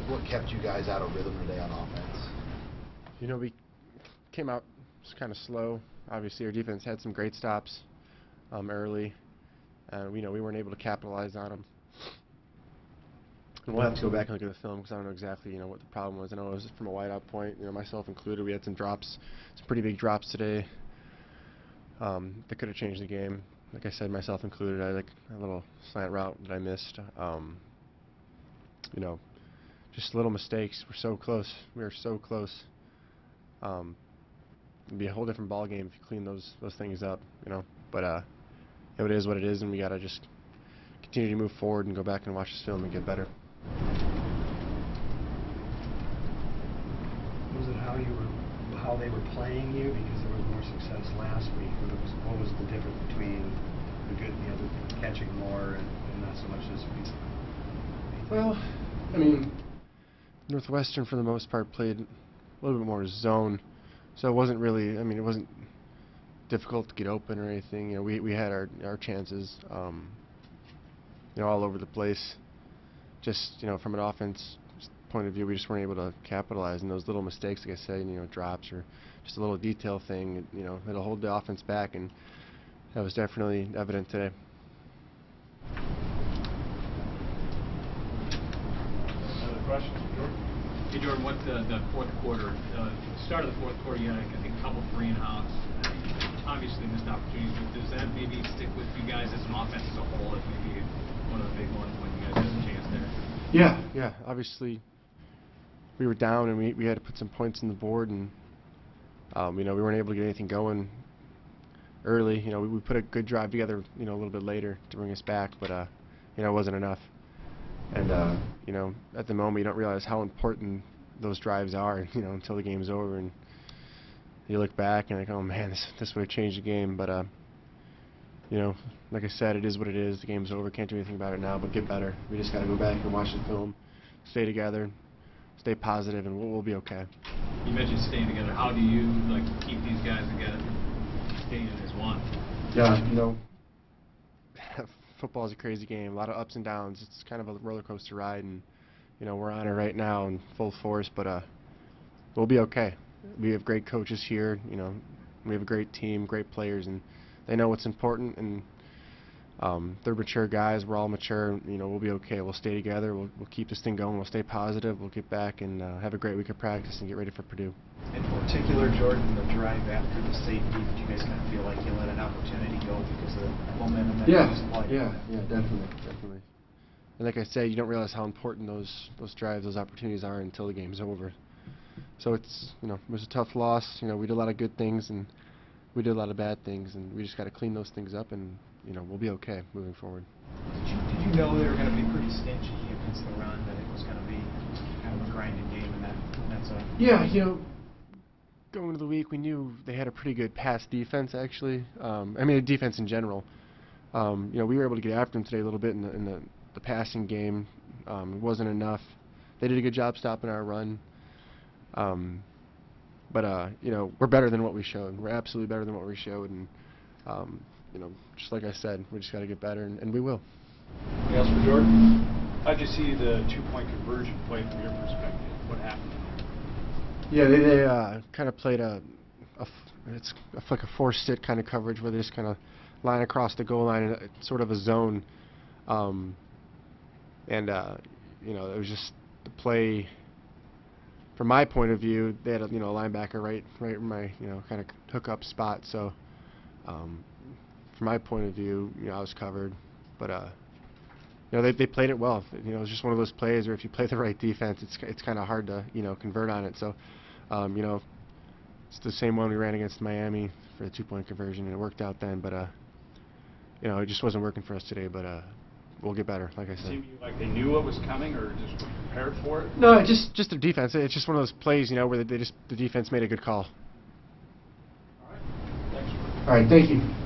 what kept you guys out of rhythm today on offense? You know, we came out kind of slow. Obviously, our defense had some great stops early, and we weren't able to capitalize on them. And we'll have to go back and look at the film because I don't know exactly what the problem was. I know it was from a wideout point, myself included. We had some drops, some pretty big drops today that could have changed the game. Like I said, myself included. I like a little slant route that I missed. Just little mistakes. We're so close. We are so close. It'd be a whole different ball game if you clean those things up, But it is what it is, and we gotta just continue to move forward and go back and watch this film and get better. Was it how they were playing you? Because there was more success last week. What was the difference between the good and the other, catching more and not so much this week? Well, I mean, Northwestern for the most part played a little bit more zone, so it wasn't really. It wasn't difficult to get open or anything. We had our chances, all over the place. Just from an offense point of view, we just weren't able to capitalize. And those little mistakes, like I said, drops or just a little detail thing, it'll hold the offense back, and that was definitely evident today. Another question, Jordan? Hey Jordan, what the fourth quarter, start of the fourth quarter, you had I think a couple 3-and-outs. Obviously missed opportunities, but does that maybe stick with you guys as an offense as a whole? If maybe one of the big ones when you guys had a chance there. Yeah. Obviously, we were down and we had to put some points on the board, and we weren't able to get anything going early. We put a good drive together, a little bit later to bring us back, but it wasn't enough. And at the moment, you don't realize how important those drives are, until the game's over, and you look back and like, oh man, this would have changed the game. But like I said, it is what it is. The game's over. Can't do anything about it now, but get better. We just got to go back and watch the film, stay together, stay positive, and we'll be okay. You mentioned staying together. How do you keep these guys together, staying as one? Yeah, football is a crazy game. A lot of ups and downs. It's kind of a roller coaster ride, and we're on it right now in full force. But we'll be okay. We have great coaches here. We have a great team, great players, and they know what's important. And they're mature guys. We're all mature. We'll be okay. We'll stay together. We'll keep this thing going. We'll stay positive. We'll get back and have a great week of practice and get ready for Purdue. In particular, Jordan, the drive after the safety, did you guys kind of feel like you let an opportunity go because of the momentum that you displayed? Yeah, definitely. And like I said, you don't realize how important those drives, those opportunities are until the game's over. So it's, it was a tough loss. We did a lot of good things and we did a lot of bad things, and we just got to clean those things up, and we'll be okay moving forward. Did you know they were going to be pretty stingy against the run, that it was going to be kind of a grinding game, and that's a... Yeah, going into the week, we knew they had a pretty good pass defense, actually. A defense in general. We were able to get after them today a little bit in the passing game. It wasn't enough. They did a good job stopping our run. But we're better than what we showed. We're absolutely better than what we showed, and just like I said, we just got to get better, and we will. Anything else for Jordan? How'd you see the two-point conversion play from your perspective? What happened? Yeah, they kind of played it's like a forced-sit kind of coverage where they just kind of line across the goal line in sort of a zone, it was just the play. From my point of view, they had a linebacker right in my kind of hook-up spot. So from my point of view, I was covered, but they played it well. It was just one of those plays where if you play the right defense, it's kind of hard to convert on it. So it's the same one we ran against Miami for the two-point conversion, and it worked out then. But it just wasn't working for us today. But we'll get better, like I said. Seemed like they knew what was coming, or just were prepared for it? No, just their defense. It's just one of those plays, where the defense made a good call. All right. Thanks. All right, thank you.